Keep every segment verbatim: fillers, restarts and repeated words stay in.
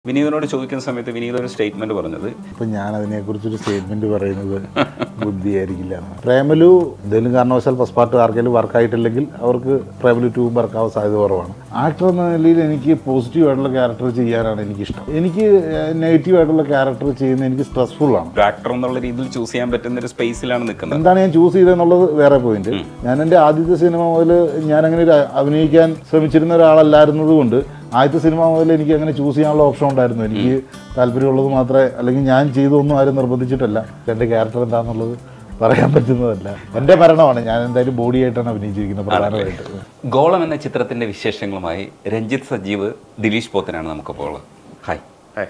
വിനീതനോട് ചോദിക്കുന്ന സമയത്ത് വിനീത ഒരു സ്റ്റേറ്റ്മെന്റ് പറഞ്ഞത് ഇപ്പം ഞാൻ അതിനെക്കുറിച്ചൊരു സ്റ്റേറ്റ്മെന്റ് പറയുന്നത് ബുദ്ധിയായിരിക്കില്ല. പ്രേമലു എന്തെങ്കിലും കാരണവശാൽ ഫസ്റ്റ് പാർട്ട് ആർക്കെങ്കിലും വർക്കായിട്ടില്ലെങ്കിൽ അവർക്ക് പ്രേമലു ടൂ വർക്കാവാൻ സാധ്യത കുറവാണ്. ആക്ടർ എന്ന നിലയിൽ എനിക്ക് പോസിറ്റീവ് ആയിട്ടുള്ള ക്യാരക്ടർ ചെയ്യാനാണ് എനിക്കിഷ്ടം. എനിക്ക് നെഗറ്റീവ് ആയിട്ടുള്ള ക്യാരക്ടർ ചെയ്യുന്നത് എനിക്ക് സ്ട്രെസ്ഫുൾ ആണ്. ആക്ടർ എന്നുള്ള രീതിയിൽ ചൂസ് ചെയ്യാൻ പറ്റുന്ന ഒരു സ്പേസിലാണ് നിൽക്കുന്നത്. എന്താണ് ഞാൻ ചൂസ് ചെയ്തതെന്നുള്ളത് വേറെ പോയിന്റ്. ഞാൻ എൻ്റെ ആദ്യത്തെ സിനിമ മുതൽ ഞാൻ അങ്ങനെ ഒരു അഭിനയിക്കാൻ ശ്രമിച്ചിരുന്ന ഒരാളല്ലായിരുന്നത് കൊണ്ട് ആദ്യത്തെ സിനിമ മുതൽ എനിക്ക് അങ്ങനെ ചൂസ് ചെയ്യാനുള്ള ഓപ്ഷൻ ഉണ്ടായിരുന്നു. എനിക്ക് താല്പര്യമുള്ളത് മാത്രമേ, അല്ലെങ്കിൽ ഞാൻ ചെയ്തൊന്നും ആരും നിർബന്ധിച്ചിട്ടല്ല. എൻ്റെ ക്യാരക്ടർ എന്താണെന്നുള്ളത് പറയാൻ പറ്റുന്നതല്ല. എൻ്റെ മരണമാണ്. ഞാൻ എന്തായാലും ബോഡി ആയിട്ടാണ് അഭിനയിച്ചിരിക്കുന്നത് പ്രധാനമായിട്ട്. ഗോളം എന്ന ചിത്രത്തിന്റെ വിശേഷങ്ങളുമായി രഞ്ജിത്ത് സജീവ്, ദിലീഷ് പോത്തനാണ് നമുക്കിപ്പോൾ ഉള്ളത്. ഹായ്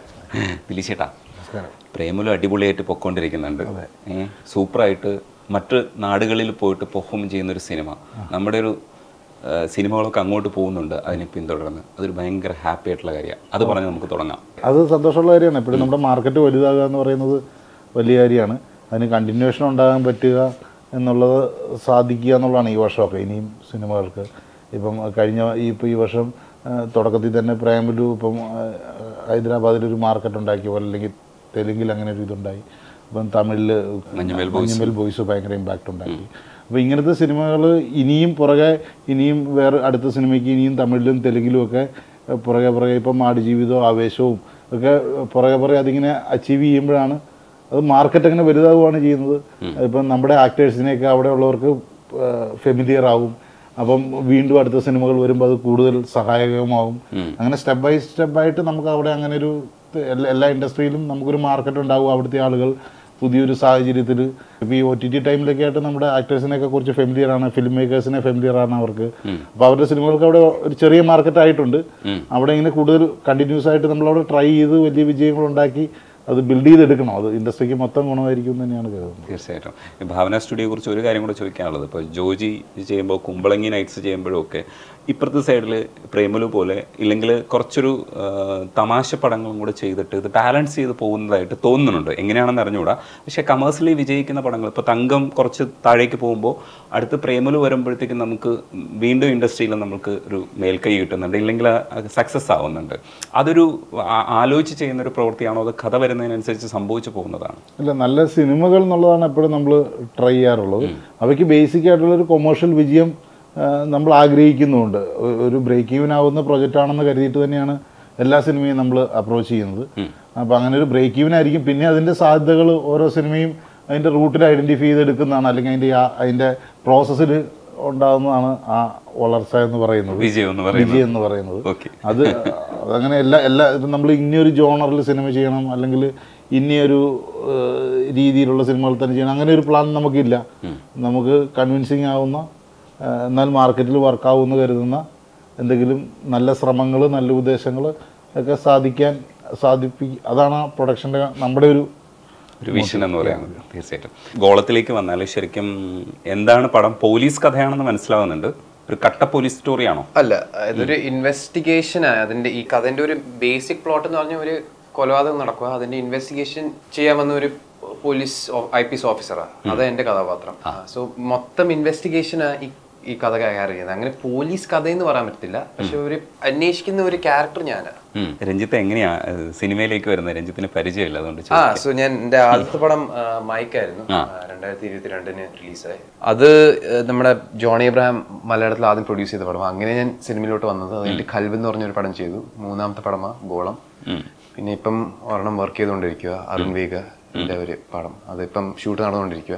ദിലീഷ് ചേട്ടാ, പ്രേമലു അടിപൊളിയായിട്ട് പൊക്കോണ്ടിരിക്കുന്നുണ്ട്. സൂപ്പറായിട്ട് മറ്റ് നാടുകളിൽ പോയിട്ട് പെർഫോം ചെയ്യുന്നൊരു സിനിമ, നമ്മുടെ ഒരു സിനിമകളൊക്കെ അങ്ങോട്ട് പോകുന്നുണ്ട് അതിനെ പിന്തുടർന്ന്. അതൊരു ഭയങ്കര ഹാപ്പി ആയിട്ടുള്ള കാര്യമാണ്. അത് പറഞ്ഞ് നമുക്ക് തുടങ്ങാം. അത് സന്തോഷമുള്ള കാര്യമാണ്. എപ്പോഴും നമ്മുടെ മാർക്കറ്റ് വലുതാകുക എന്ന് പറയുന്നത് വലിയ കാര്യമാണ്. അതിന് കണ്ടിന്യൂഷൻ ഉണ്ടാകാൻ പറ്റുക എന്നുള്ളത് സാധിക്കുക എന്നുള്ളതാണ് ഈ വർഷമൊക്കെ ഇനിയും സിനിമകൾക്ക്. ഇപ്പം കഴിഞ്ഞ ഈ ഇപ്പോൾ ഈ വർഷം തുടക്കത്തിൽ തന്നെ പ്രേമലു ഇപ്പം ഹൈദരാബാദിലൊരു മാർക്കറ്റ് ഉണ്ടാക്കിയ പോലെ, അല്ലെങ്കിൽ തെലുങ്കിൽ അങ്ങനെ ഒരു ഇതുണ്ടായി. ഇപ്പം തമിഴിൽ മഞ്ഞുമേൽ ബോയ്സ് ഭയങ്കര ഇമ്പാക്റ്റ് ഉണ്ടാക്കി. അപ്പോൾ ഇങ്ങനത്തെ സിനിമകൾ ഇനിയും പുറകെ, ഇനിയും വേറെ അടുത്ത സിനിമയ്ക്ക് ഇനിയും തമിഴിലും തെലുങ്കിലും ഒക്കെ പുറകെ പുറകെ ഇപ്പം ആടുജീവിതവും ആവേശവും ഒക്കെ പുറകെ പുറകെ അതിങ്ങനെ അച്ചീവ് ചെയ്യുമ്പോഴാണ് അത് മാർക്കറ്റ് അങ്ങനെ വലുതാവുകയാണ് ചെയ്യുന്നത്. ഇപ്പം നമ്മുടെ ആക്ടേഴ്സിനെയൊക്കെ അവിടെ ഉള്ളവർക്ക് ഫെമിലിയർ ആവും. അപ്പം വീണ്ടും അടുത്ത സിനിമകൾ വരുമ്പോൾ അത് കൂടുതൽ സഹായകമാവും. അങ്ങനെ സ്റ്റെപ്പ് ബൈ സ്റ്റെപ്പായിട്ട് നമുക്ക് അവിടെ അങ്ങനെ ഒരു എല്ലാ ഇൻഡസ്ട്രിയിലും നമുക്കൊരു മാർക്കറ്റ് ഉണ്ടാവും. അവിടുത്തെ ആളുകൾ പുതിയൊരു സാഹചര്യത്തിൽ ഇപ്പോൾ ഈ ഒ ടി ടി ടൈമിലൊക്കെ ആയിട്ട് നമ്മുടെ ആക്ടേഴ്സിനെയൊക്കെ കുറിച്ച് ഫെമിലിയറാണ്, ഫിലിം മേക്കേഴ്സിനെ ഫെമിലിയറാണ് അവർക്ക്. അപ്പോൾ അവരുടെ സിനിമകൾക്ക് അവിടെ ഒരു ചെറിയ മാർക്കറ്റ് ആയിട്ടുണ്ട്. അവിടെ ഇങ്ങനെ കൂടുതൽ കണ്ടിന്യൂസ് ആയിട്ട് നമ്മളവിടെ ട്രൈ ചെയ്ത് വലിയ വിജയങ്ങളുണ്ടാക്കി അത് ബിൽഡ് ചെയ്തെടുക്കണം. അത് ഇൻഡസ്ട്രിക്ക് മൊത്തം ഗുണമായിരിക്കും തന്നെയാണ് കരുതുന്നത്. തീർച്ചയായിട്ടും. ഭാവന സ്റ്റുഡിയോയെ കുറിച്ച് ഒരു കാര്യം കൂടെ ചോദിക്കാനുള്ളത്, ഇപ്പോൾ ജോജി ചെയ്യുമ്പോൾ, കുമ്പളങ്ങി നൈറ്റ്സ് ചെയ്യുമ്പോഴും ഒക്കെ ഇപ്പുറത്തെ സൈഡിൽ പ്രേമലു പോലെ ഇല്ലെങ്കിൽ കുറച്ചൊരു തമാശ പടങ്ങളും കൂടെ ചെയ്തിട്ട് ഇത് ബാലൻസ് ചെയ്ത് പോകുന്നതായിട്ട് തോന്നുന്നുണ്ട്. എങ്ങനെയാണെന്ന് അറിഞ്ഞുകൂടാ. പക്ഷേ കമേഴ്സ്യലി വിജയിക്കുന്ന പടങ്ങൾ, ഇപ്പോൾ തങ്കം കുറച്ച് താഴേക്ക് പോകുമ്പോൾ അടുത്ത് പ്രേമലു വരുമ്പോഴത്തേക്കും നമുക്ക് വീണ്ടും ഇൻഡസ്ട്രിയിൽ നമുക്ക് ഒരു മേൽക്കൈ കിട്ടുന്നുണ്ട്, ഇല്ലെങ്കിൽ സക്സസ് ആവുന്നുണ്ട്. അതൊരു ആലോചിച്ച് ചെയ്യുന്നൊരു പ്രവൃത്തിയാണോ, അത് കഥ വരുന്നതിനനുസരിച്ച് സംഭവിച്ചു പോകുന്നതാണ്? അല്ല, നല്ല സിനിമകൾ എന്നുള്ളതാണ് എപ്പോഴും നമ്മൾ ട്രൈ ചെയ്യാറുള്ളത്. അവയ്ക്ക് ബേസിക് ആയിട്ടുള്ളൊരു കൊമേഴ്ഷ്യൽ വിജയം നമ്മൾ ആഗ്രഹിക്കുന്നുണ്ട്. ഒരു ബ്രേക്ക് ഈവൻ ആവുന്ന പ്രൊജക്റ്റാണെന്ന് കരുതിയിട്ട് തന്നെയാണ് എല്ലാ സിനിമയും നമ്മൾ അപ്രോച്ച് ചെയ്യുന്നത്. അപ്പോൾ അങ്ങനെ ഒരു ബ്രേക്ക് ഈവൻ ആയിരിക്കും. പിന്നെ അതിൻ്റെ സാധ്യതകൾ ഓരോ സിനിമയും അതിൻ്റെ റൂട്ടിൽ ഐഡൻറ്റിഫൈ ചെയ്തെടുക്കുന്നതാണ്, അല്ലെങ്കിൽ അതിൻ്റെ അതിൻ്റെ പ്രോസസ്സിൽ ഉണ്ടാകുന്നതാണ് ആ വളർച്ച എന്ന് പറയുന്നത്, വിജയം എന്ന് പറയുന്നത്. അത് അതങ്ങനെ എല്ലാ എല്ലാ ഇപ്പം നമ്മൾ ഇനിയൊരു ജോണറിൽ സിനിമ ചെയ്യണം, അല്ലെങ്കിൽ ഇനിയൊരു രീതിയിലുള്ള സിനിമകൾ തന്നെ ചെയ്യണം, അങ്ങനെ ഒരു പ്ലാൻ നമുക്കില്ല. നമുക്ക് കൺവിൻസിങ് ആവുന്ന, എന്നാൽ മാർക്കറ്റിൽ വർക്കാവുമെന്ന് കരുതുന്ന എന്തെങ്കിലും നല്ല ശ്രമങ്ങൾ, നല്ല ഉദ്ദേശങ്ങൾ ഒക്കെ സാധിക്കാൻ സാധിപ്പി അതാണ് ആ പ്രൊഡക്ഷൻ്റെ നമ്മുടെ ഒരു ഒരു വിഷൻ എന്ന് പറയുന്നത്. തീർച്ചയായിട്ടും. ഗോളത്തിലേക്ക് വന്നാൽ ശരിക്കും എന്താണ് പടം? പോലീസ് കഥയാണെന്ന് മനസ്സിലാവുന്നുണ്ട്. ഒരു കട്ട പോലീസ് സ്റ്റോറിയാണോ? അല്ല, ഇതൊരു ഇൻവെസ്റ്റിഗേഷൻ ആണ്. അതിന്റെ ഈ കഥന്റെ ഒരു ബേസിക് പ്ലോട്ട് എന്ന് പറഞ്ഞാൽ ഒരു കൊലപാതകം നടക്കുക, അതിന്റെ ഇൻവെസ്റ്റിഗേഷൻ ചെയ്യാൻ വന്ന ഒരു പോലീസ് ഐ പി എസ് ഓഫീസറാണ്. അതാണ് എന്റെ കഥാപാത്രം. സോ മൊത്തം ഇൻവെസ്റ്റിഗേഷൻ ഈ കഥ കൈകാര്യം ചെയ്യുന്നത്. അങ്ങനെ പോലീസ് കഥയെന്ന് പറയാൻ പറ്റില്ല, പക്ഷെ ഒരു അന്വേഷിക്കുന്ന ഒരു ക്യാരക്ടർ ഞാനാണ്. രഞ്ജിത്ത് എങ്ങനെയാ സിനിമയിലേക്ക് വരുന്നത്? രഞ്ജിത്തിന് പരിചയമില്ല, അതുകൊണ്ട്. ആ സോ ഞാൻ എന്റെ ആദ്യത്തെ പടം മൈക്കായിരുന്നു, രണ്ടായിരത്തി ഇരുപത്തി രണ്ടിന് റിലീസായി. അത് നമ്മുടെ ജോണി ഇബ്രാഹിം മലയാളത്തിൽ ആദ്യം പ്രൊഡ്യൂസ് ചെയ്ത പടമാണ്. അങ്ങനെ ഞാൻ സിനിമയിലോട്ട് വന്നത്. അതിന്റെ കൽവ് എന്ന് പറഞ്ഞൊരു പടം ചെയ്തു. മൂന്നാമത്തെ പടമാണ് ഗോളം. പിന്നെ ഇപ്പം ഒരെണ്ണം വർക്ക് ചെയ്തുകൊണ്ടിരിക്കുക, അരുൺ വേഗ എന്റെ ഒരു പടം. അതിപ്പം ഷൂട്ട് നടന്നുകൊണ്ടിരിക്കുക.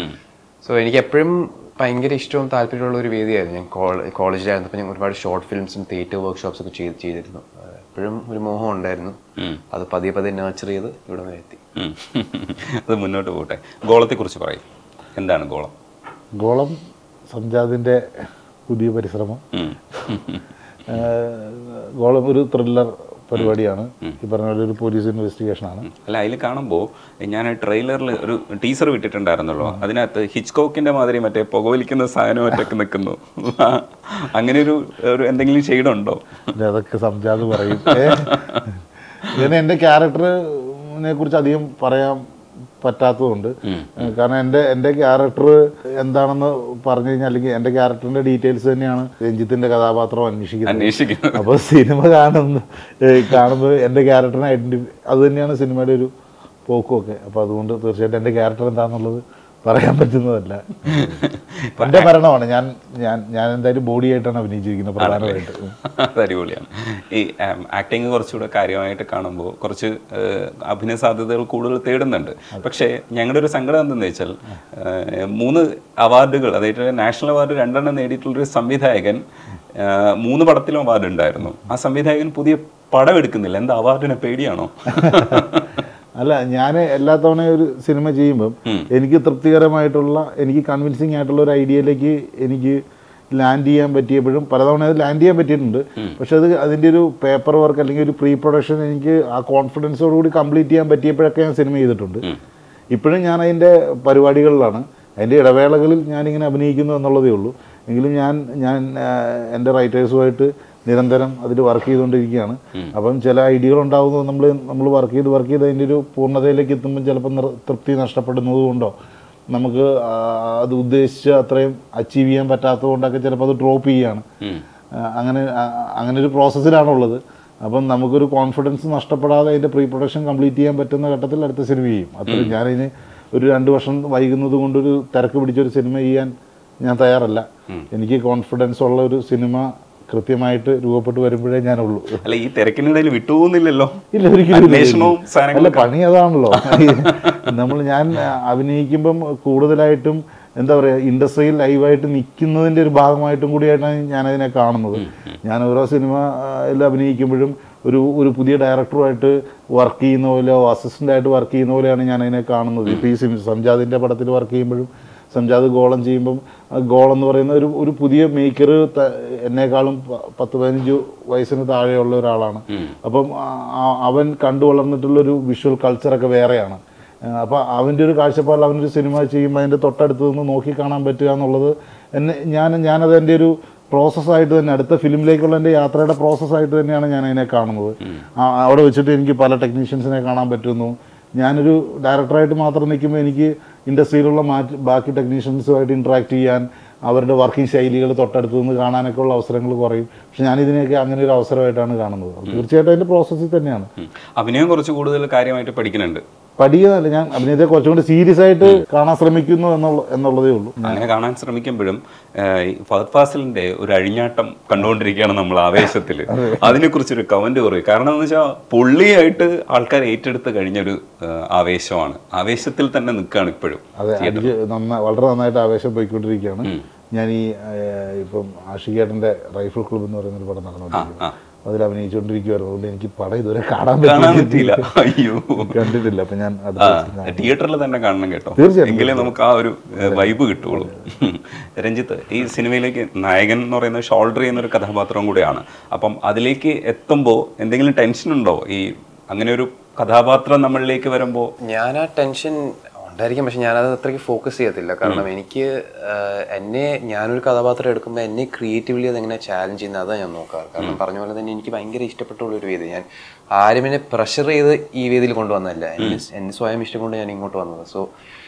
സോ എനിക്ക് എപ്പോഴും ഭയങ്കര ഇഷ്ടവും താല്പര്യമുള്ള ഒരു വേദിയായിരുന്നു. ഞാൻ കോളേജിലായിരുന്നപ്പോൾ ഞാൻ ഒരുപാട് ഷോർട്ട് ഫിലിംസും തിയേറ്റർ വർക്ക്ഷോപ്സ് ഒക്കെ ചെയ്ത് ചെയ്തിരുന്നു. എപ്പോഴും ഒരു മോഹം ഉണ്ടായിരുന്നു. അത് പതിയെ പതിയെ നേർച്ചർ ചെയ്ത് ഇവിടെ വരെ എത്തി. അത് മുന്നോട്ട് പോകട്ടെ. ഗോളത്തെ കുറിച്ച് പറയും. എന്താണ് ഗോളം? ഗോളം സംജാദിന്റെ പുതിയ പരിശ്രമം. ഗോളം ഒരു ത്രില്ലർ പരിപാടിയാണ്. ഈ പറഞ്ഞ പോലെ ഒരു പോലീസ് ഇൻവെസ്റ്റിഗേഷൻ ആണ്. അല്ല, അതിൽ കാണുമ്പോൾ ഞാൻ ട്രെയിലറിൽ ഒരു ടീസർ വിട്ടിട്ടുണ്ടായിരുന്നല്ലോ, അതിനകത്ത് ഹിച്ച്കോക്കിന്റെ മാതിരി മറ്റേ പുകവലിക്കുന്ന സാധനം ഒറ്റക്ക് നിൽക്കുന്നു. അങ്ങനെ ഒരു എന്തെങ്കിലും ഷെയ്ഡുണ്ടോ? അതൊക്കെ സംജാത് പറയും. ഇതിന് എൻ്റെ ക്യാരക്ടറിനെ കുറിച്ച് അധികം പറയാൻ പറ്റാത്തതുകൊണ്ട്. കാരണം എൻ്റെ എൻ്റെ ക്യാരക്ടർ എന്താണെന്ന് പറഞ്ഞു കഴിഞ്ഞാൽ, അല്ലെങ്കിൽ എൻ്റെ ക്യാരക്ടറിൻ്റെ ഡീറ്റെയിൽസ് തന്നെയാണ് രഞ്ജിത്തിൻ്റെ കഥാപാത്രം അന്വേഷിക്കുന്നത്. അപ്പോൾ സിനിമ കാണുന്ന കാണുമ്പോൾ എൻ്റെ ക്യാരക്ടറിനെ ഐഡൻറ്റിഫൈ, അത് തന്നെയാണ് സിനിമയുടെ ഒരു പോക്കുമൊക്കെ. അപ്പോൾ അതുകൊണ്ട് തീർച്ചയായിട്ടും എൻ്റെ ക്യാരക്ടർ എന്താണെന്നുള്ളത് പറയാൻ പറ്റുന്നതല്ല. എൻ്റെ ഭരണമാണ്. ഞാൻ ഞാൻ ഞാൻ എന്തായാലും ബോഡി ആയിട്ടാണ് അഭിനയിച്ചിരിക്കുന്നത് പ്രധാനമായിട്ട്. അത് അടിപൊളിയാണ്. ഈ ആക്ടിങ് കുറച്ചുകൂടെ കാര്യമായിട്ട് കാണുമ്പോൾ കുറച്ച് അഭിനയ സാധ്യതകൾ കൂടുതൽ തേടുന്നുണ്ട്. പക്ഷേ ഞങ്ങളുടെ ഒരു സങ്കടം എന്തെന്ന് വെച്ചാൽ, മൂന്ന് അവാർഡുകൾ, അതായത് നാഷണൽ അവാർഡ് രണ്ടെണ്ണം നേടിയിട്ടുള്ളൊരു സംവിധായകൻ മൂന്ന് പടത്തിലും അവാർഡ് ഉണ്ടായിരുന്നു. ആ സംവിധായകൻ പുതിയ പടം എടുക്കുന്നില്ല. എന്താ, അവാർഡിനെ പേടിയാണോ? അല്ല, ഞാൻ എല്ലാ തവണയും ഒരു സിനിമ ചെയ്യുമ്പം എനിക്ക് തൃപ്തികരമായിട്ടുള്ള, എനിക്ക് കൺവിൻസിങ് ആയിട്ടുള്ള ഒരു ഐഡിയയിലേക്ക് എനിക്ക് ലാൻഡ് ചെയ്യാൻ പറ്റിയപ്പോഴും പലതവണ അത് ലാൻഡ് ചെയ്യാൻ പറ്റിയിട്ടുണ്ട്. പക്ഷെ അത് അതിൻ്റെ ഒരു പേപ്പർ വർക്ക് അല്ലെങ്കിൽ ഒരു പ്രീ പ്രൊഡക്ഷൻ എനിക്ക് ആ കോൺഫിഡൻസോടുകൂടി കംപ്ലീറ്റ് ചെയ്യാൻ പറ്റിയപ്പോഴൊക്കെ ഞാൻ സിനിമ ചെയ്തിട്ടുണ്ട്. ഇപ്പോഴും ഞാൻ അതിൻ്റെ പരിപാടികളിലാണ്. അതിൻ്റെ ഇടവേളകളിൽ ഞാനിങ്ങനെ അഭിനയിക്കുന്നു എന്നുള്ളതേ ഉള്ളൂ. എങ്കിലും ഞാൻ ഞാൻ എൻ്റെ റൈറ്റേഴ്സുമായിട്ട് നിരന്തരം അതിൽ വർക്ക് ചെയ്തുകൊണ്ടിരിക്കുകയാണ്. അപ്പം ചില ഐഡിയകൾ ഉണ്ടാകുന്നത് നമ്മൾ നമ്മൾ വർക്ക് ചെയ്ത് വർക്ക് ചെയ്ത് അതിൻ്റെ ഒരു പൂർണ്ണതയിലേക്ക് എത്തുമ്പം ചിലപ്പോൾ തൃപ്തി നഷ്ടപ്പെടുന്നത് കൊണ്ടോ നമുക്ക് അത് ഉദ്ദേശിച്ച അത്രയും അച്ചീവ് ചെയ്യാൻ പറ്റാത്തത് കൊണ്ടൊക്കെ ചിലപ്പോൾ അത് ഡ്രോപ്പ് ചെയ്യുകയാണ്. അങ്ങനെ അങ്ങനെ ഒരു പ്രോസസ്സിലാണുള്ളത്. അപ്പം നമുക്കൊരു കോൺഫിഡൻസ് നഷ്ടപ്പെടാതെ അതിൻ്റെ പ്രീ പ്രൊഡക്ഷൻ കംപ്ലീറ്റ് ചെയ്യാൻ പറ്റുന്ന ഘട്ടത്തിൽ അടുത്ത സിനിമ ചെയ്യും. അത്രയും ഞാനതിന് ഒരു രണ്ട് വർഷം വൈകുന്നത് കൊണ്ടൊരു തിരക്ക് പിടിച്ചൊരു സിനിമ ചെയ്യാൻ ഞാൻ തയ്യാറല്ല. എനിക്ക് കോൺഫിഡൻസ് ഉള്ള ഒരു സിനിമ കൃത്യമായിട്ട് രൂപപ്പെട്ട് വരുമ്പോഴേ ഞാനുള്ളൂ. അല്ല, ഈ തിരക്കിനിടയിൽ വിട്ടുപോകുന്നില്ലല്ലോ. ഇല്ല, ഒരിക്കലും. അല്ല, പണി അതാണല്ലോ. നമ്മൾ ഞാൻ അഭിനയിക്കുമ്പം കൂടുതലായിട്ടും എന്താ പറയുക, ഇൻഡസ്ട്രിയിൽ ലൈവായിട്ട് നിൽക്കുന്നതിൻ്റെ ഒരു ഭാഗമായിട്ടും കൂടിയായിട്ടാണ് ഞാനതിനെ കാണുന്നത്. ഞാൻ ഓരോ സിനിമയിൽ അഭിനയിക്കുമ്പോഴും ഒരു ഒരു പുതിയ ഡയറക്ടറുമായിട്ട് വർക്ക് ചെയ്യുന്ന പോലെയോ അസിസ്റ്റൻ്റായിട്ട് വർക്ക് ചെയ്യുന്ന പോലെയാണ് ഞാനതിനെ കാണുന്നത്. ഇപ്പോൾ ഈ സിനിമ സംജാദിൻ്റെ പടത്തിൽ വർക്ക് ചെയ്യുമ്പോഴും സംജാദ് ഗോളം ചെയ്യുമ്പം ഗോളെന്ന് പറയുന്ന ഒരു ഒരു പുതിയ മേക്കർ എന്നെക്കാളും പത്ത് പതിനഞ്ച് വയസ്സിന് താഴെയുള്ള ഒരാളാണ്. അപ്പം അവൻ കണ്ടു വളർന്നിട്ടുള്ളൊരു വിഷ്വൽ കൾച്ചറൊക്കെ വേറെയാണ്. അപ്പോൾ അവൻ്റെ ഒരു കാഴ്ചപ്പാടിൽ അവനൊരു സിനിമ ചെയ്യുമ്പോൾ അതിൻ്റെ തൊട്ടടുത്ത് നിന്ന് നോക്കി കാണാൻ പറ്റുക എന്നുള്ളത് എന്നെ ഞാൻ ഞാനത് എൻ്റെ ഒരു പ്രോസസ്സായിട്ട് തന്നെ, അടുത്ത ഫിലിമിലേക്കുള്ള എൻ്റെ യാത്രയുടെ പ്രോസസ്സായിട്ട് തന്നെയാണ് ഞാൻ അതിനെ കാണുന്നത്. അവിടെ വെച്ചിട്ട് എനിക്ക് പല ടെക്നീഷ്യൻസിനെ കാണാൻ പറ്റുന്നു. ഞാനൊരു ഡയറക്ടറായിട്ട് മാത്രം നിൽക്കുമ്പോൾ എനിക്ക് ഇൻഡസ്ട്രിയിലുള്ള മാറ്റ് ബാക്കി ടെക്നീഷ്യൻസുമായിട്ട് ഇൻട്രാക്ട് ചെയ്യാൻ, അവരുടെ വർക്കിംഗ് ശൈലികൾ തൊട്ടടുത്ത് നിന്ന് കാണാനൊക്കെ ഉള്ള അവസരങ്ങൾ കുറയും. പക്ഷെ ഞാനിതിനെയൊക്കെ അങ്ങനെ ഒരു അവസരമായിട്ടാണ് കാണുന്നത്. തീർച്ചയായിട്ടും അതിൻ്റെ പ്രോസസ്സിൽ തന്നെയാണ്. അഭിനയം കുറച്ച് കൂടുതൽ കാര്യമായിട്ട് പഠിക്കുന്നുണ്ട്. പഠിക്കുന്നതല്ല, ഞാൻ അഭിനയത്തെ കുറച്ചും കൂടി സീരിയസ് ആയിട്ട് കാണാൻ ശ്രമിക്കുന്നു എന്നുള്ള എന്നുള്ളതേ ഉള്ളൂ. അങ്ങനെ കാണാൻ ശ്രമിക്കുമ്പോഴും ഫഹദ് ഫാസിലിന്റെ ഒരു അഴിഞ്ഞാട്ടം കണ്ടുകൊണ്ടിരിക്കുകയാണ് നമ്മൾ ആവേശത്തിൽ. അതിനെക്കുറിച്ചൊരു കമന്റ് പറയും. കാരണം എന്ന് വെച്ചാൽ പുള്ളിയായിട്ട് ആൾക്കാർ ഏറ്റെടുത്ത് കഴിഞ്ഞൊരു ആവേശമാണ്. ആവേശത്തിൽ തന്നെ നിൽക്കുകയാണ് ഇപ്പോഴും. അതെ, എനിക്ക് നന്നായി വളരെ നന്നായിട്ട് ആവേശം പോയിക്കൊണ്ടിരിക്കുകയാണ്. ഞാൻ ഈ ഇപ്പം ആഷിഖേട്ടൻ്റെ റൈഫിൾ ക്ലബ്ബ് എന്ന് പറയുന്നൊരു പടം നടന്നുകൊണ്ടിരിക്കുന്നു. അതിൽ അഭിനയിച്ചുകൊണ്ടിരിക്കുവായിരുന്നു. അതുകൊണ്ട് എനിക്ക് പടം ഇതുവരെ കാണാൻ പറ്റിയില്ല. അയ്യോ, കണ്ടിട്ടില്ല. അപ്പൊ ഞാൻ തിയേറ്ററിൽ തന്നെ കാണണം കേട്ടോ. തീർച്ചയായും, എങ്കിലേ നമുക്ക് ആ ഒരു വൈബ് കിട്ടുള്ളൂ. രഞ്ജിത്ത്, ഈ സിനിമയിലേക്ക് നായകൻ എന്ന് പറയുന്ന ഷോൾഡർ ചെയ്യുന്ന ഒരു കഥാപാത്രം കൂടെയാണ്. അപ്പം അതിലേക്ക് എത്തുമ്പോൾ എന്തെങ്കിലും ടെൻഷൻ ഉണ്ടോ? ഈ അങ്ങനെ ഒരു കഥാപാത്രം നമ്മളിലേക്ക് വരുമ്പോൾ? ഞാൻ ആ ടെൻഷൻ ഉണ്ടായിരിക്കും, പക്ഷെ ഞാനത് അത്രയ്ക്ക് ഫോക്കസ് ചെയ്യത്തില്ല. കാരണം എനിക്ക് എന്നെ ഞാനൊരു കഥാപാത്രം എടുക്കുമ്പോൾ എന്നെ ക്രിയേറ്റീവ്ലി അതെങ്ങനെ ചാലഞ്ച് ചെയ്യുന്നത് അതാണ് ഞാൻ നോക്കാറ്. കാരണം പറഞ്ഞ പോലെ തന്നെ എനിക്ക് ഭയങ്കര ഇഷ്ടപ്പെട്ടുള്ളൊരു വേദി. ഞാൻ ആരും എന്നെ പ്രഷർ ചെയ്ത് ഈ വേദിയിൽ കൊണ്ടുവന്നതല്ല. എന്നെ എന്നെ സ്വയം ഇഷ്ടം കൊണ്ട് ഞാൻ ഇങ്ങോട്ട് വന്നത്. സോ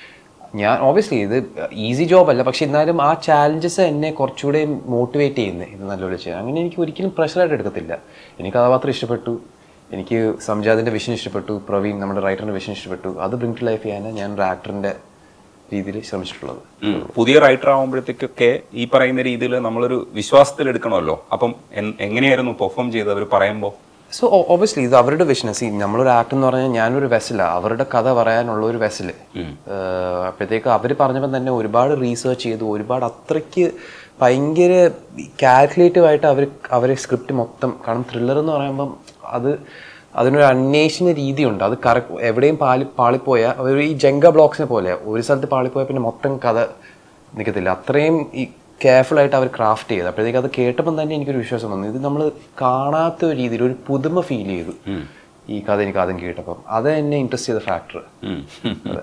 ഞാൻ ഓബിയസ്ലി ഇത് ഈസി ജോബ് അല്ല, പക്ഷെ എന്നാലും ആ ചാലഞ്ചസ് എന്നെ കുറച്ചുകൂടെ മോട്ടിവേറ്റ് ചെയ്യുന്നത് ഇത് നല്ലപോലെ ചെയ്യാൻ. അങ്ങനെ എനിക്ക് ഒരിക്കലും പ്രഷറായിട്ട് എടുക്കത്തില്ല. എനിക്ക് കഥാപാത്രം ഇഷ്ടപ്പെട്ടു, എനിക്ക് സംജാദിൻ്റെ വിഷൻ ഇഷ്ടപ്പെട്ടു, പ്രവീൺ നമ്മുടെ റൈറ്ററിൻ്റെ വിഷൻ ഇഷ്ടപ്പെട്ടു. അത് ബ്രിങ് ടു ലൈഫ് ചെയ്യാൻ ഞാൻ ഒരു ആക്ടറിൻ്റെ രീതിയിൽ ശ്രമിച്ചിട്ടുള്ളത്. പുതിയ റൈറ്റർ ആകുമ്പോഴത്തേക്കൊക്കെ ഈ പറയുന്ന രീതിയിൽ നമ്മളൊരു വിശ്വാസത്തിൽ എടുക്കണമല്ലോ. അപ്പം എങ്ങനെയായിരുന്നു പെർഫോം ചെയ്ത് അവർ പറയുമ്പോൾ? സോ ഓബിയസ്ലി ഇത് അവരുടെ വിഷൻ. സി നമ്മളൊരു ആക്ടർ എന്ന് പറഞ്ഞാൽ ഞാനൊരു വെസലാണ്, അവരുടെ കഥ പറയാനുള്ള ഒരു വെസല്. അപ്പോഴത്തേക്ക് അവർ പറഞ്ഞപ്പോൾ തന്നെ ഒരുപാട് റീസേർച്ച് ചെയ്തു, ഒരുപാട് അത്രയ്ക്ക് ഭയങ്കര കാൽക്കുലേറ്റീവായിട്ട് അവർ അവരെ സ്ക്രിപ്റ്റ് മൊത്തം. കാരണം ത്രില്ലർ എന്ന് പറയുമ്പം അത് അതിനൊരു അന്വേഷണ രീതിയുണ്ട്. അത് കറക്റ്റ് എവിടെയും പാളി പാളിപ്പോയാൽ ഒരു ഈ ജംഗ ബ്ലോക്സിനെ പോലെ ഒരു സ്ഥലത്ത് പാളിപ്പോയാൽ പിന്നെ മൊത്തം കഥ നിൽക്കത്തില്ല. അത്രയും ഈ കെയർഫുൾ ആയിട്ട് അവർ ക്രാഫ്റ്റ് ചെയ്ത്. അപ്പോഴത്തേക്ക് അത് കേട്ടപ്പം തന്നെ എനിക്കൊരു വിശ്വാസം വന്നു, ഇത് നമ്മൾ കാണാത്ത ഒരു രീതിയിൽ ഒരു പുതുമ ഫീൽ ചെയ്തു ഈ കഥ എനിക്ക് ആദ്യം കേട്ടപ്പം. അത് എന്നെ ഇൻട്രസ്റ്റ് ചെയ്ത ഫാക്ടർ.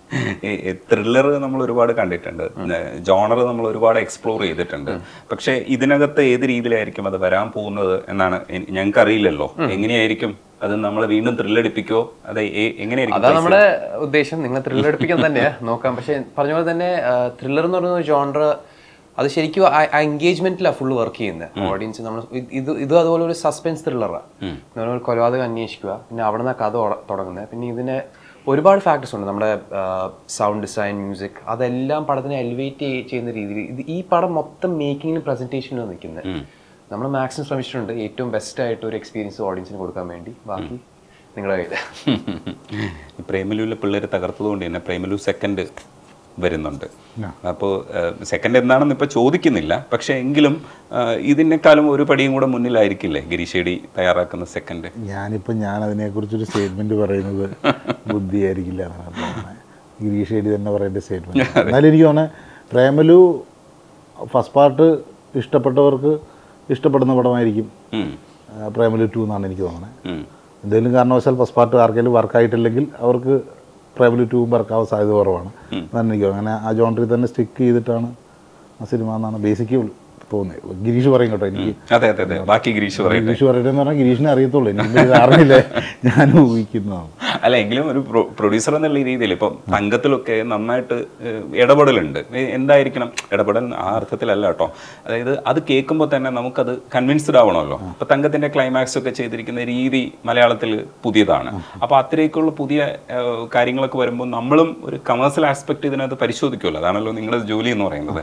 ത്രില്ലർ നമ്മൾ ഒരുപാട് കണ്ടിട്ടുണ്ട്, ജോണർ നമ്മൾ ഒരുപാട് എക്സ്പ്ലോർ ചെയ്തിട്ടുണ്ട്. പക്ഷെ ഇതിനകത്ത് ഏത് രീതിയിലായിരിക്കും അത് വരാൻ പോകുന്നത് എന്നാണ് ഞങ്ങൾക്ക് അറിയില്ലല്ലോ. എങ്ങനെയായിരിക്കും അത് നമ്മൾ വീണ്ടും ത്രില്ലടിപ്പിക്കോ, അത് എങ്ങനെയായിരിക്കും? അതാണ് നമ്മുടെ ഉദ്ദേശം, നിങ്ങൾ ത്രില്ലടിപ്പിക്കാൻ തന്നെയാ നോക്കാം. പക്ഷെ പറഞ്ഞ പോലെ തന്നെ ത്രില്ലർ എന്ന് പറയുന്ന ജോണർ അത് ശരിക്കും ആ എൻഗേജ്മെന്റിലാണ് ഫുള്ള് വർക്ക് ചെയ്യുന്നത്. ഓഡിയൻസ് നമ്മൾ ഇത് ഇത് അതുപോലെ ഒരു സസ്പെൻസ് ത്രില്ലറാണ്. നമ്മൾ കൊലപാതകം അന്വേഷിക്കുക, പിന്നെ അവിടെ നിന്നാണ് കഥ തുടങ്ങുന്നത്. പിന്നെ ഇതിന് ഒരുപാട് ഫാക്ടേഴ്സ് ഉണ്ട്. നമ്മുടെ സൗണ്ട് ഡിസൈൻ, മ്യൂസിക്, അതെല്ലാം പടത്തിനെ എലിവേറ്റ് ചെയ്യുന്ന രീതിയിൽ ഇത് ഈ പടം മൊത്തം മേക്കിങ്ങിലും പ്രസന്റേഷനിലും നിൽക്കുന്നത്. നമ്മൾ മാക്സിമം ശ്രമിച്ചിട്ടുണ്ട് ഏറ്റവും ബെസ്റ്റ് ആയിട്ട് ഒരു എക്സ്പീരിയൻസ് ഓഡിയൻസിന് കൊടുക്കാൻ വേണ്ടി. ബാക്കി നിങ്ങളുടെ കയ്യിൽ. പ്രേമലുവിലെ പിള്ളേർ തകർത്തതുകൊണ്ട് തന്നെ പ്രേമലു സെക്കൻഡ് വരുന്നുണ്ട്. അപ്പോൾ സെക്കൻഡ് എന്താണെന്ന് ഇപ്പോൾ ചോദിക്കുന്നില്ല, പക്ഷേ എങ്കിലും ഇതിനേക്കാളും ഒരു പടിയും കൂടെ മുന്നിലായിരിക്കില്ലേ ഗിരീഷേടി തയ്യാറാക്കുന്ന സെക്കൻഡ്? ഞാനിപ്പോൾ ഞാൻ അതിനെക്കുറിച്ചൊരു സ്റ്റേറ്റ്മെൻറ്റ് പറയുന്നത് ബുദ്ധിയായിരിക്കില്ല എന്നാണ് തോന്നുന്നത്. ഗിരീഷേടി തന്നെ പറയേണ്ട സ്റ്റേറ്റ്മെൻറ്റ്. എന്നാലും എനിക്ക് തോന്നുന്നത് പ്രേമലു ഫസ്റ്റ് പാർട്ട് ഇഷ്ടപ്പെട്ടവർക്ക് ഇഷ്ടപ്പെടുന്ന പടമായിരിക്കും പ്രേമലു ടു എന്നാണ് എനിക്ക് തോന്നുന്നത്. എന്തെങ്കിലും കാരണവശാൽ ഫസ്റ്റ് പാർട്ട് ആർക്കെങ്കിലും വർക്കായിട്ടില്ലെങ്കിൽ അവർക്ക് പ്രേമലു ടൂവും വർക്കാവാൻ സാധ്യത കുറവാണ് എന്നാണ് എനിക്ക് തോന്നുന്നത്. അങ്ങനെ ആ ജോണറിൽ തന്നെ സ്റ്റിക്ക് ചെയ്തിട്ടാണ് ആ സിനിമ എന്നാണ് ബേസിക്ക് തോന്നുന്നത്. ഗിരീഷ് പറയും കേട്ടോ, എനിക്ക് ബാക്കി ഗിരീഷ് ഗിരീഷ് പറയട്ടെ എന്ന് പറഞ്ഞാൽ ഗിരീഷിനെ അറിയത്തുള്ളൂ, എനിക്ക് അറിയില്ല, ഞാൻ ഊഹിക്കുന്നതാണ്. അല്ല എങ്കിലും ഒരു പ്രൊഡ്യൂസർ എന്നുള്ള രീതിയിൽ ഇപ്പം തങ്കത്തിലൊക്കെ നന്നായിട്ട് ഇടപെടലുണ്ട്. എന്തായിരിക്കണം ഇടപെടൽ ആ അർത്ഥത്തിലല്ല കേട്ടോ, അതായത് അത് കേൾക്കുമ്പോൾ തന്നെ നമുക്കത് കൺവിൻസ്ഡ് ആവണമല്ലോ. ഇപ്പൊ തങ്കത്തിന്റെ ക്ലൈമാക്സ് ഒക്കെ ചെയ്തിരിക്കുന്ന രീതി മലയാളത്തിൽ പുതിയതാണ്. അപ്പൊ അത്രയൊക്കെയുള്ള പുതിയ കാര്യങ്ങളൊക്കെ വരുമ്പോൾ നമ്മളും ഒരു കമേഴ്സ്യൽ ആസ്പെക്ട് ഇതിനകത്ത് പരിശോധിക്കുമല്ലോ. അതാണല്ലോ നിങ്ങളുടെ ജോലി എന്ന് പറയുന്നത്.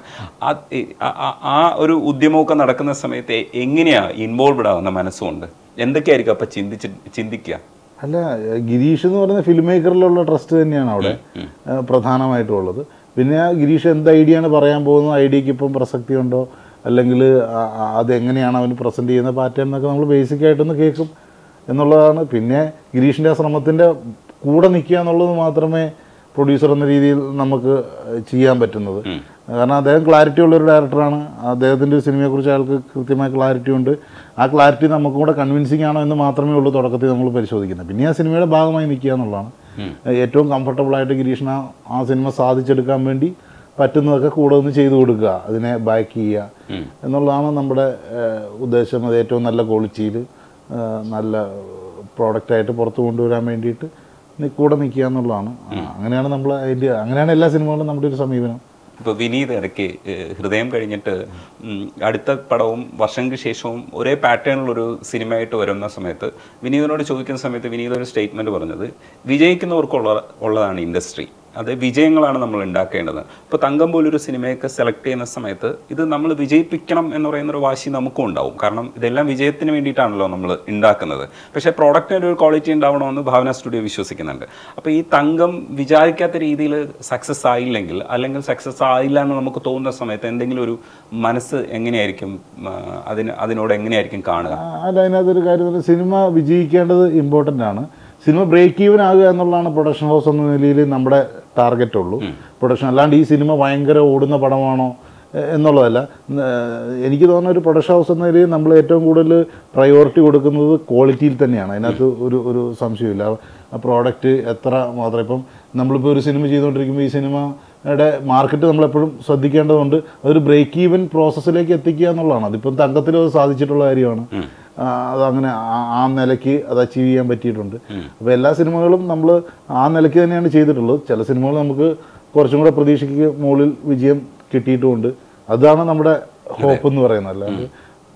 ആ ഒരു ഉദ്യമമൊക്കെ നടക്കുന്ന സമയത്ത് എങ്ങനെയാ ഇൻവോൾവ്ഡ് ആവുന്ന മനസ്സുകൊണ്ട് എന്തൊക്കെയായിരിക്കും അപ്പൊ ചിന്തിച്ച് ചിന്തിക്കുക? അല്ല, ഗിരീഷ് എന്ന് പറയുന്ന ഫിലിം മേക്കറിലുള്ള ട്രസ്റ്റ് തന്നെയാണ് അവിടെ പ്രധാനമായിട്ടുള്ളത്. പിന്നെ ഗിരീഷ് എന്ത് ഐഡിയ ആണ് പറയാൻ പോകുന്നത്, ഐഡിയക്ക് ഇപ്പം പ്രസക്തി ഉണ്ടോ, അല്ലെങ്കിൽ അതെങ്ങനെയാണ് അവന് പ്രസൻറ്റ് ചെയ്യുന്ന പാറ്റേൺ എന്നൊക്കെ നമ്മൾ ബേസിക്കായിട്ടൊന്ന് കേൾക്കും എന്നുള്ളതാണ്. പിന്നെ ഗിരീഷിൻ്റെ ആ ശ്രമത്തിൻ്റെ കൂടെ നിൽക്കുക എന്നുള്ളത് മാത്രമേ പ്രൊഡ്യൂസർ എന്ന രീതിയിൽ നമുക്ക് ചെയ്യാൻ പറ്റുന്നത്. കാരണം അദ്ദേഹം ക്ലാരിറ്റി ഉള്ളൊരു ഡയറക്ടറാണ്. അദ്ദേഹത്തിൻ്റെ സിനിമയെക്കുറിച്ച് അയാൾക്ക് കൃത്യമായ ക്ലാരിറ്റി ഉണ്ട്. ആ ക്ലാരിറ്റി നമുക്കും കൂടെ കൺവിൻസിങ് ആണോ എന്ന് മാത്രമേ ഉള്ളൂ തുടക്കത്തിൽ നമ്മൾ പരിശോധിക്കുന്നത്. പിന്നെ ആ സിനിമയുടെ ഭാഗമായി നിൽക്കുക എന്നുള്ളതാണ് ഏറ്റവും കംഫർട്ടബിളായിട്ട് ഗിരീഷിന് ആ സിനിമ സാധിച്ചെടുക്കാൻ വേണ്ടി പറ്റുന്നതൊക്കെ കൂടെ ഒന്ന് ചെയ്തു കൊടുക്കുക, അതിനെ ബാക്ക് ചെയ്യുക എന്നുള്ളതാണ് നമ്മുടെ ഉദ്ദേശം. അത് ഏറ്റവും നല്ല ക്വാളിറ്റിയിൽ നല്ല പ്രോഡക്റ്റായിട്ട് പുറത്ത് കൊണ്ടുവരാൻ വേണ്ടിയിട്ട് കൂടെ നിൽക്കുക എന്നുള്ളതാണ്. അങ്ങനെയാണ് നമ്മൾ അതിൻ്റെ അങ്ങനെയാണ് എല്ലാ സിനിമകളും നമ്മുടെ ഒരു സമീപനം. ഇപ്പോൾ വിനീത് ഇടയ്ക്ക് ഹൃദയം കഴിഞ്ഞിട്ട് അടുത്ത പടവും വർഷങ്ങൾക്ക് ശേഷവും ഒരേ പാറ്റേണിലൊരു സിനിമയായിട്ട് വരുന്ന സമയത്ത് വിനീതിനോട് ചോദിക്കുന്ന സമയത്ത് വിനീത് ഒരു സ്റ്റേറ്റ്മെൻറ്റ് പറഞ്ഞത്, വിജയിക്കുന്നവർക്കുള്ള ഉള്ളതാണ് ഇൻഡസ്ട്രി, അത് വിജയങ്ങളാണ് നമ്മൾ ഉണ്ടാക്കേണ്ടത്. ഇപ്പോൾ തങ്കം പോലൊരു സിനിമയൊക്കെ സെലക്ട് ചെയ്യുന്ന സമയത്ത് ഇത് നമ്മൾ വിജയിപ്പിക്കണം എന്ന് പറയുന്നൊരു വാശി നമുക്കും ഉണ്ടാവും. കാരണം ഇതെല്ലാം വിജയത്തിന് വേണ്ടിയിട്ടാണല്ലോ നമ്മൾ ഉണ്ടാക്കുന്നത്. പക്ഷേ പ്രോഡക്റ്റിന് ഒരു ക്വാളിറ്റി ഉണ്ടാവണമെന്ന് ഭാവന സ്റ്റുഡിയോ വിശ്വസിക്കുന്നുണ്ട്. അപ്പോൾ ഈ തങ്കം വിചാരിക്കാത്ത രീതിയിൽ സക്സസ് ആയില്ലെങ്കിൽ, അല്ലെങ്കിൽ സക്സസ് ആയില്ല എന്ന് നമുക്ക് തോന്നുന്ന സമയത്ത് എന്തെങ്കിലും ഒരു മനസ്സ് എങ്ങനെയായിരിക്കും അതിന് അതിനോട് എങ്ങനെയായിരിക്കും കാണുക? അല്ല, അതിനകത്തൊരു കാര്യം, സിനിമ വിജയിക്കേണ്ടത് ഇമ്പോർട്ടൻ്റ് ആണ്. സിനിമ ബ്രേക്ക് ഈവൻ ആകുക എന്നുള്ളതാണ് പ്രൊഡക്ഷൻ ഹൗസ് എന്ന നിലയിൽ നമ്മുടെ ടാർഗറ്റ് ഉള്ളൂ. പ്രൊഡക്ഷൻ അല്ലാണ്ട് ഈ സിനിമ ഭയങ്കര ഓടുന്ന പടമാണോ എന്നുള്ളതല്ല. എനിക്ക് തോന്നുന്ന ഒരു പ്രൊഡക്ഷൻ ഹൗസ് എന്ന നിലയിൽ നമ്മൾ ഏറ്റവും കൂടുതൽ പ്രയോറിറ്റി കൊടുക്കുന്നത് ക്വാളിറ്റിയിൽ തന്നെയാണ്. അതിനകത്ത് ഒരു ഒരു സംശയമില്ല. ആ പ്രോഡക്റ്റ് എത്ര മാത്രം, ഇപ്പം നമ്മളിപ്പോൾ ഒരു സിനിമ ചെയ്തുകൊണ്ടിരിക്കുമ്പോൾ ഈ സിനിമയുടെ മാർക്കറ്റ് നമ്മളെപ്പോഴും ശ്രദ്ധിക്കേണ്ടതുണ്ട്. അതൊരു ബ്രേക്ക് ഈവൻ പ്രോസസ്സിലേക്ക് എത്തിക്കുക എന്നുള്ളതാണ്. അതിപ്പം തങ്കത്തിലും അത് സാധിച്ചിട്ടുള്ള കാര്യമാണ്. അതങ്ങനെ ആ നിലയ്ക്ക് അത് അച്ചീവ് ചെയ്യാൻ പറ്റിയിട്ടുണ്ട്. അപ്പോൾ എല്ലാ സിനിമകളും നമ്മൾ ആ നിലയ്ക്ക് തന്നെയാണ് ചെയ്തിട്ടുള്ളത്. ചില സിനിമകൾ നമുക്ക് കുറച്ചും കൂടെ പ്രതീക്ഷയ്ക്ക് മുകളിൽ വിജയം കിട്ടിയിട്ടുമുണ്ട്. അതാണ് നമ്മുടെ ഹോപ്പ് എന്ന് പറയുന്നത്. അല്ലാണ്ട്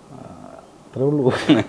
അത്രേ ഉള്ളൂ.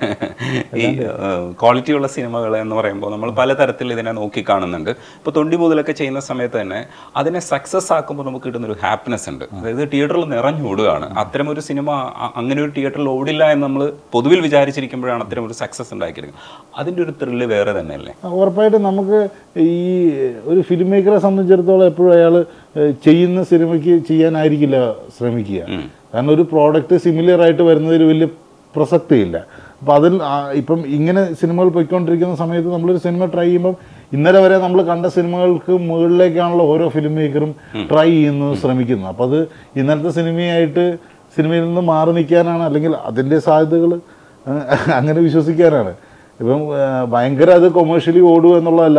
ഈ ക്വാളിറ്റിയുള്ള സിനിമകൾ എന്ന് പറയുമ്പോൾ നമ്മൾ പലതരത്തിൽ ഇതിനെ നോക്കി കാണുന്നുണ്ട്. ഇപ്പോൾ തൊണ്ടി മുതലൊക്കെ ചെയ്യുന്ന സമയത്ത് തന്നെ അതിനെ സക്സസ് ആക്കുമ്പോൾ നമുക്ക് കിട്ടുന്നൊരു ഹാപ്പിനെസ് ഉണ്ട്. അതായത് തിയേറ്ററിൽ നിറഞ്ഞോടുകയാണ്. അത്തരം ഒരു സിനിമ അങ്ങനെ ഒരു തിയേറ്ററിൽ ഓടില്ല എന്ന് നമ്മൾ പൊതുവിൽ വിചാരിച്ചിരിക്കുമ്പോഴാണ് അത്തരം ഒരു സക്സസ് ഉണ്ടാക്കിയിരിക്കുന്നത്. അതിൻ്റെ ഒരു ത്രില്ല് വേറെ തന്നെയല്ലേ? ഉറപ്പായിട്ടും നമുക്ക് ഈ ഒരു ഫിലിം മേക്കറെ സംബന്ധിച്ചിടത്തോളം എപ്പോഴും അയാൾ ചെയ്യുന്ന സിനിമയ്ക്ക് ചെയ്യാനായിരിക്കില്ല ശ്രമിക്കുക. കാരണം ഒരു പ്രോഡക്റ്റ് സിമിലർ ആയിട്ട് വരുന്നതിൽ വലിയ പ്രസക്തിയില്ല. അപ്പോൾ അതിൽ ഇപ്പം ഇങ്ങനെ സിനിമകൾ പോയിക്കൊണ്ടിരിക്കുന്ന സമയത്ത് നമ്മളൊരു സിനിമ ട്രൈ ചെയ്യുമ്പം ഇന്നലെ വരെ നമ്മൾ കണ്ട സിനിമകൾക്ക് മുകളിലേക്കാണല്ലോ ഓരോ ഫിലിം മേക്കറും ട്രൈ ചെയ്യുന്നത്, ശ്രമിക്കുന്നത്. അപ്പോൾ അത് ഇന്നലത്തെ സിനിമയായിട്ട് സിനിമയിൽ നിന്ന് മാറി നിൽക്കാനാണ്, അല്ലെങ്കിൽ അതിൻ്റെ സാധ്യതകൾ അങ്ങനെ വിശ്വസിക്കാനാണ്. ഇപ്പം ഭയങ്കര അത് കൊമേഴ്ഷ്യലി ഓടുക എന്നുള്ളതല്ല,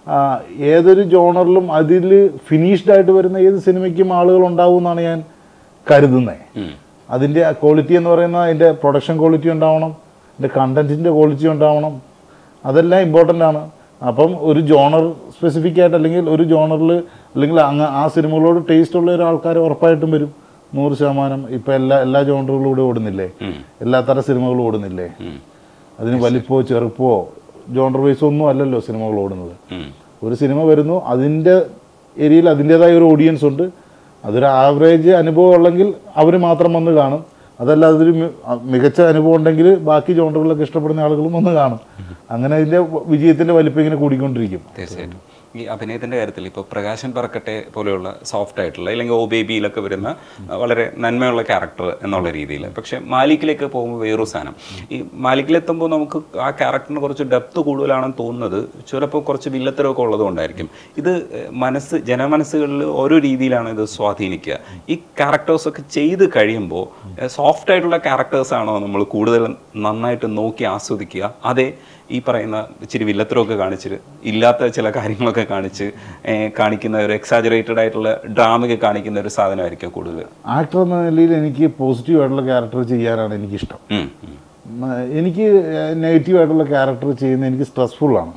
ഏതൊരു ജോണറിലും അതിൽ ഫിനിഷ്ഡ് ആയിട്ട് വരുന്ന ഏത് സിനിമയ്ക്കും ആളുകൾ ഉണ്ടാവും എന്നാണ് ഞാൻ കരുതുന്നത്. അതിൻ്റെ ക്വാളിറ്റി എന്ന് പറയുന്നത് അതിൻ്റെ പ്രൊഡക്ഷൻ ക്വാളിറ്റി ഉണ്ടാവണം, അതിൻ്റെ കണ്ടൻറ്റിൻ്റെ ക്വാളിറ്റി ഉണ്ടാവണം, അതെല്ലാം ഇമ്പോർട്ടൻ്റ് ആണ്. അപ്പം ഒരു ജോണർ സ്പെസിഫിക് ആയിട്ട് അല്ലെങ്കിൽ ഒരു ജോണറിൽ അല്ലെങ്കിൽ അങ്ങ് ആ സിനിമകളോട് ടേസ്റ്റ് ഉള്ള ഒരാൾക്കാർ ഉറപ്പായിട്ടും വരും, നൂറ് ശതമാനം. ഇപ്പം എല്ലാ എല്ലാ ജോണറുകളും ഇവിടെ ഓടുന്നില്ലേ, എല്ലാ തരം സിനിമകളും ഓടുന്നില്ലേ. അതിന് വലിപ്പമോ ചെറുപ്പമോ ജോണർ വൈസോ ഒന്നും അല്ലല്ലോ സിനിമകൾ ഓടുന്നത്. ഒരു സിനിമ വരുന്നു, അതിൻ്റെ ഏരിയയിൽ അതിൻ്റേതായ ഒരു ഓഡിയൻസ് ഉണ്ട്, അതൊരു ആവറേജ് അനുഭവം ഉള്ളെങ്കിൽ അവർ മാത്രം വന്ന് കാണും. അതല്ല അതൊരു മികച്ച അനുഭവം ഉണ്ടെങ്കിൽ ബാക്കി ജോണറുകളൊക്കെ ഇഷ്ടപ്പെടുന്ന ആളുകളും വന്ന് കാണും. അങ്ങനെ അതിൻ്റെ വിജയത്തിൻ്റെ വലിപ്പം ഇങ്ങനെ കൂടിക്കൊണ്ടിരിക്കും. തീർച്ചയായിട്ടും. ഈ അഭിനയത്തിൻ്റെ കാര്യത്തിൽ ഇപ്പോൾ പ്രകാശൻ പറക്കട്ടെ പോലെയുള്ള സോഫ്റ്റ് ആയിട്ടുള്ള അല്ലെങ്കിൽ ഓ ബേബിയിലൊക്കെ വരുന്ന വളരെ നന്മയുള്ള ക്യാരക്ടർ എന്നുള്ള രീതിയിൽ, പക്ഷേ മാലിക്കിലേക്ക് പോകുമ്പോൾ വേറൊരു സാധനം. ഈ മാലിക്കിലെത്തുമ്പോൾ നമുക്ക് ആ ക്യാരക്ടറിന് കുറച്ച് ഡെപ്ത് കൂടുതലാണെന്ന് തോന്നുന്നത് ചിലപ്പോൾ കുറച്ച് വില്ലത്തരമൊക്കെ ഉള്ളതുകൊണ്ടായിരിക്കും. ഇത് മനസ്സ് ജനമനസ്സുകളിൽ ഓരോ രീതിയിലാണ് ഇത് സ്വാധീനിക്കുക. ഈ ക്യാരക്ടേഴ്സൊക്കെ ചെയ്ത് കഴിയുമ്പോൾ സോഫ്റ്റ് ആയിട്ടുള്ള ക്യാരക്ടേഴ്സാണോ നമ്മൾ കൂടുതൽ നന്നായിട്ട് നോക്കി ആസ്വദിക്കുക, അതേ ഈ പറയുന്ന ഇച്ചിരി വില്ലത്തരമൊക്കെ കാണിച്ച് ഇല്ലാത്ത ചില കാര്യങ്ങളൊക്കെ കാണിച്ച് കാണിക്കുന്ന ഒരു എക്സാജറേറ്റഡ് ആയിട്ടുള്ള ഡ്രാമയൊക്കെ കാണിക്കുന്ന ഒരു സാധനമായിരിക്കും കൂടുതൽ? ആക്ടർ എന്ന നിലയിൽ എനിക്ക് പോസിറ്റീവ് ആയിട്ടുള്ള ക്യാരക്ടർ ചെയ്യാനാണ് എനിക്കിഷ്ടം. എനിക്ക് നെഗറ്റീവ് ആയിട്ടുള്ള ക്യാരക്ടർ ചെയ്യുന്നത് എനിക്ക് സ്ട്രെസ്ഫുള്ളാണ്.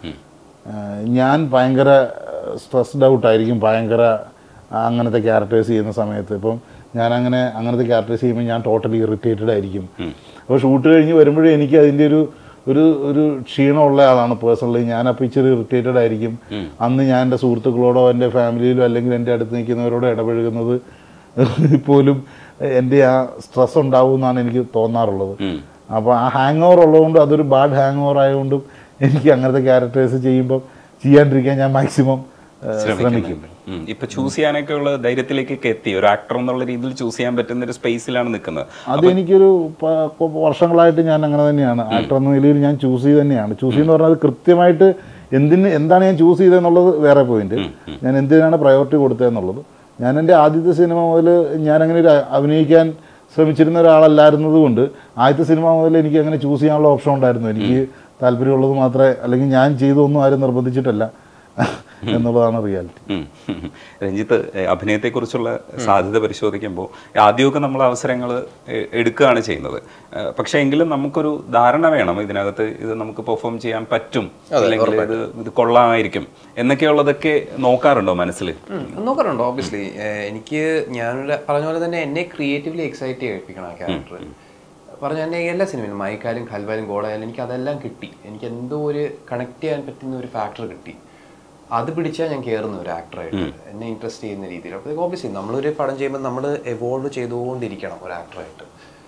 ഞാൻ ഭയങ്കര സ്ട്രെസ്ഡ് ഔട്ടായിരിക്കും ഭയങ്കര അങ്ങനത്തെ ക്യാരക്ടേഴ്സ് ചെയ്യുന്ന സമയത്ത്. ഇപ്പം ഞാനങ്ങനെ അങ്ങനത്തെ ക്യാരക്ടേഴ്സ് ചെയ്യുമ്പോൾ ഞാൻ ടോട്ടലി ഇറിറ്റേറ്റഡ് ആയിരിക്കും. അപ്പോൾ ഷൂട്ട് കഴിഞ്ഞ് വരുമ്പോഴേ എനിക്ക് അതിൻ്റെ ഒരു ഒരു ഒരു ക്ഷീണമുള്ള ആളാണ് പേഴ്സണലി. ഞാനപ്പോൾ ഇച്ചിരി ഇറിറ്റേറ്റഡ് ആയിരിക്കും. അന്ന് ഞാൻ എൻ്റെ സുഹൃത്തുക്കളോടോ എൻ്റെ ഫാമിലിയിലോ അല്ലെങ്കിൽ എൻ്റെ അടുത്ത് നിൽക്കുന്നവരോടോ ഇടപഴകുന്നത് പോലും എൻ്റെ ആ സ്ട്രെസ് ഉണ്ടാവും എന്നാണ് എനിക്ക് തോന്നാറുള്ളത്. അപ്പോൾ ആ ഹാങ് ഓവർ ഉള്ളതുകൊണ്ട് അതൊരു ബാഡ് ഹാങ് ഓവർ ആയതുകൊണ്ടും എനിക്ക് അങ്ങനത്തെ ക്യാരക്ടേഴ്സ് ചെയ്യുമ്പോൾ ചെയ്യാണ്ടിരിക്കാൻ ഞാൻ മാക്സിമം ശ്രമിക്കും. ഇപ്പൊ ചൂസ് ചെയ്യാനൊക്കെ ഉള്ള ധൈര്യത്തിലേക്കൊക്കെ എത്തി ഒരു ആക്ടർ എന്നുള്ള രീതിയിൽ ചൂസ് ചെയ്യാൻ പറ്റുന്ന ഒരു സ്പേസിലാണ് നിൽക്കുന്നത്. അത് എനിക്കൊരു വർഷങ്ങളായിട്ട് ഞാൻ അങ്ങനെ തന്നെയാണ്. ആക്ടർ എന്ന നിലയിൽ ഞാൻ ചൂസ് ചെയ്ത് തന്നെയാണ്. ചൂസ് ചെയ്യുന്ന പറഞ്ഞാൽ കൃത്യമായിട്ട് എന്തിന് എന്താണ് ഞാൻ ചൂസ് ചെയ്തതെന്നുള്ളത് വേറെ പോയിന്റ്. ഞാൻ എന്തിനാണ് പ്രയോറിറ്റി കൊടുത്തതെന്നുള്ളത്. ഞാൻ എൻ്റെ ആദ്യത്തെ സിനിമ മുതൽ ഞാനങ്ങനെ ഒരു അഭിനയിക്കാൻ ശ്രമിച്ചിരുന്ന ഒരാളല്ലായിരുന്നത് കൊണ്ട് ആദ്യത്തെ സിനിമ മുതൽ എനിക്ക് അങ്ങനെ ചൂസ് ചെയ്യാനുള്ള ഓപ്ഷൻ ഉണ്ടായിരുന്നു. എനിക്ക് താല്പര്യമുള്ളത് മാത്രമേ, അല്ലെങ്കിൽ ഞാൻ ചെയ്തൊന്നും ആരും നിർബന്ധിച്ചിട്ടല്ല എന്നുള്ളതാണ് റിയാലിറ്റി. രഞ്ജിത്ത്, അഭിനയത്തെക്കുറിച്ചുള്ള സാധ്യത പരിശോധിക്കുമ്പോൾ ആദ്യമൊക്കെ നമ്മൾ അവസരങ്ങൾ എടുക്കുകയാണ് ചെയ്യുന്നത്. പക്ഷേ എങ്കിലും നമുക്കൊരു ധാരണ വേണം, ഇതിനകത്ത് ഇത് നമുക്ക് പെർഫോം ചെയ്യാൻ പറ്റും, അല്ലെങ്കിൽ ഇത് ഇത് കൊള്ളാമായിരിക്കും എന്നൊക്കെയുള്ളതൊക്കെ നോക്കാറുണ്ടോ മനസ്സിൽ? നോക്കാറുണ്ടോ? ഓബിയസ്ലി എനിക്ക് ഞാൻ പറഞ്ഞ പോലെ തന്നെ എന്നെ ക്രിയേറ്റീവ്ലി എക്സൈറ്റ് ചെയ്യിപ്പിക്കണം ആ ക്യാരക്ടർ. പറഞ്ഞ എന്നെ എല്ലാ സിനിമയിലും മൈക്കായാലും ഖൽവായാലും ഗോളായാലും എനിക്ക് അതെല്ലാം കിട്ടി. എനിക്ക് എന്തോ ഒരു കണക്ട് ചെയ്യാൻ പറ്റുന്ന ഒരു ഫാക്ടർ കിട്ടി. അത് പിടിച്ചാൽ ഞാൻ കയറുന്ന ഒരു ആക്ടറായിട്ട് എന്നെ ഇൻട്രസ്റ്റ് ചെയ്യുന്ന രീതിയിൽ. അപ്പോൾ ഓബിയസ്ലി നമ്മളൊരു പടം ചെയ്യുമ്പോൾ നമ്മൾ എവോൾവ് ചെയ്തുകൊണ്ടിരിക്കണം ഒരു ആക്ടറായിട്ട്.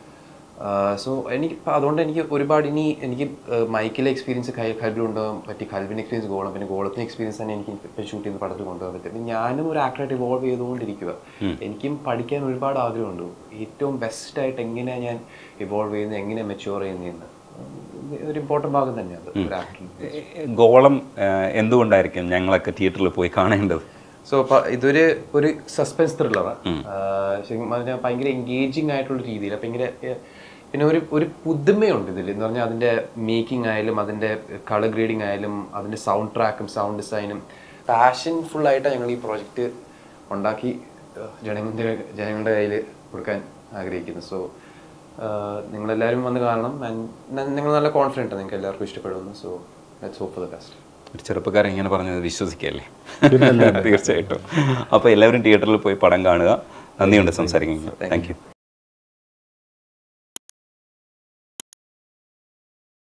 സോ എനിക്ക് അതുകൊണ്ട് എനിക്ക് ഒരുപാട് ഇനി എനിക്ക് മൈക്കിലെ എക്സ്പീരിയൻസ് ഖൽബിൽ കൊണ്ടുപോകാൻ പറ്റി, ഖൽബിൻ്റെ എക്സ്പീരിയൻസ് ഗോളം, പിന്നെ ഗോളത്തിൻ്റെ എക്സ്പീരിയൻസ് തന്നെ എനിക്ക് ഇപ്പോൾ ഷൂട്ട് ചെയ്യുന്ന പടത്തിൽ കൊണ്ടുപോകാൻ പറ്റും. പിന്നെ ഞാനും ഒരു ആക്ടറായിട്ട് ഇവോൾവ് ചെയ്തുകൊണ്ടിരിക്കുക. എനിക്കും പഠിക്കാൻ ഒരുപാട് ആഗ്രഹമുണ്ട്. ഏറ്റവും ബെസ്റ്റായിട്ട് എങ്ങനെയാണ് ഞാൻ ഇവോൾവ് ചെയ്യുന്നത്, എങ്ങനെ മെച്യൂർ ചെയ്യുന്നതെന്ന് ഒരു ഇമ്പോർട്ടൻ്റ് ഭാഗം തന്നെയാണ് ഒരു ആക്ടറിൽ. ഗോളം എന്തുകൊണ്ടായിരിക്കും ഞങ്ങളൊക്കെ തിയേറ്ററിൽ പോയി കാണേണ്ടത്? സോ ഇതൊരു ഒരു സസ്പെൻസ് ത്രില്ലറാണ്. ശരിക്കും പറഞ്ഞാൽ ഭയങ്കര എൻഗേജിങ് ആയിട്ടുള്ള രീതിയിൽ. അപ്പം ഇങ്ങനെ പിന്നെ ഒരു ഒരു പുതുമയുണ്ട് ഇതിൽ എന്ന് പറഞ്ഞാൽ അതിൻ്റെ മേക്കിംഗ് ആയാലും അതിൻ്റെ കളർ ഗ്രേഡിങ് ആയാലും അതിൻ്റെ സൗണ്ട് ട്രാക്കും സൗണ്ട് ഡിസൈനും പാഷൻ ഫുള്ളായിട്ടാണ് ഞങ്ങൾ ഈ പ്രോജക്റ്റ് ഉണ്ടാക്കി ജനങ്ങളുടെ ജനങ്ങളുടെ കയ്യിൽ കൊടുക്കാൻ ആഗ്രഹിക്കുന്നത്. സോ നിങ്ങളെല്ലാവരും വന്ന് കാണണം. നിങ്ങൾ നല്ല കോൺഫിഡൻറ്റ് നിങ്ങൾക്ക് എല്ലാവർക്കും ഇഷ്ടപ്പെടുന്നു. So let's hope for the best. ഒരു ചെറുപ്പക്കാരൻ ഇങ്ങനെ പറഞ്ഞത് വിശ്വസിക്കല്ലേ? തീർച്ചയായിട്ടും. അപ്പോൾ എല്ലാവരും തിയേറ്ററിൽ പോയി പടം കാണുക. നന്ദിയുണ്ട് സംസാരിക്കുന്നത്. Thank U.